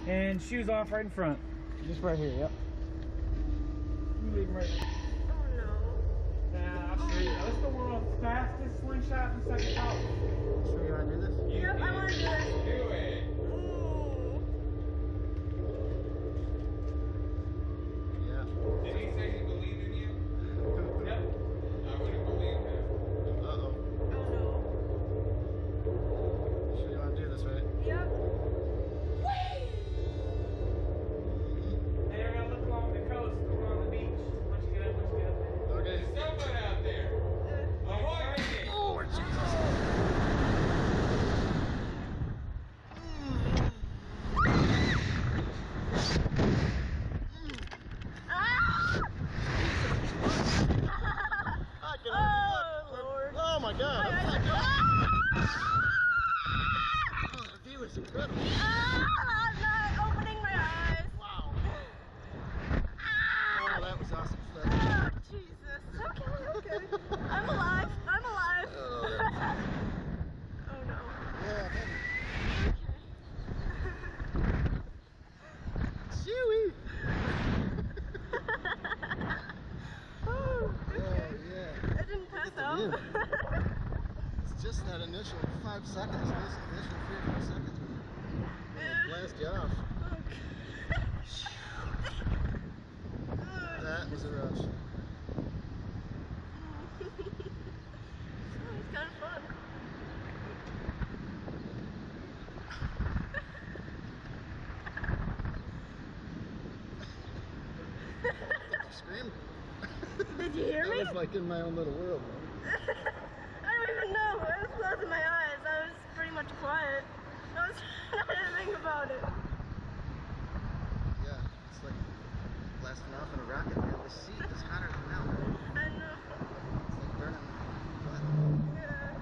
And shoes off right in front. Just right here, yep. You leave them right there. Oh no. Now, I'll show you. Now, this is the world's fastest slingshot in second power. Sure you want to do this? Yep, I want to do this. Do it. Ooh. Yeah. Did he say he believed in you? Yep. I wouldn't believe him. Uh-oh. Oh Sure you want to do this, right? no. Yep. And you're going to look along the coast, along the beach. Once you get up there. Okay. There's someone out there. Ahoy! Oh, Jesus. Lord. Oh my God. Oh, the view is incredible. I'm not opening my eyes. Wow. Oh, that was awesome. Oh, Jesus. Okay. I'm alive. I'm alive. Oh no. Yeah. Okay. Chewy. Oh, Oh, okay. yeah. I didn't pass the out. view. It's just that initial 5 seconds, those initial 3 or 4 seconds. Blast you off. That was a rush. Oh, it's kind of fun. Scream. Did you hear I me? was like in my own little world. I don't even know. I was closing my eyes. I was pretty much quiet. I was not even thinking about it. Yeah, it's like blasting off in a rocket. Man, the seat is hotter than hell. I know. It's like burning butt. Yeah.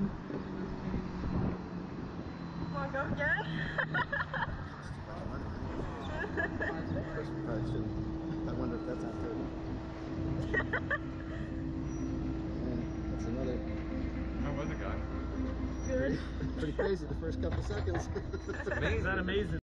Want to go again? It's too much money. First, we probably shouldn't. I wonder if that's on tape. Man, that's another. How was it, guys? Good. Pretty crazy the first couple seconds. That's amazing. Is that amazing?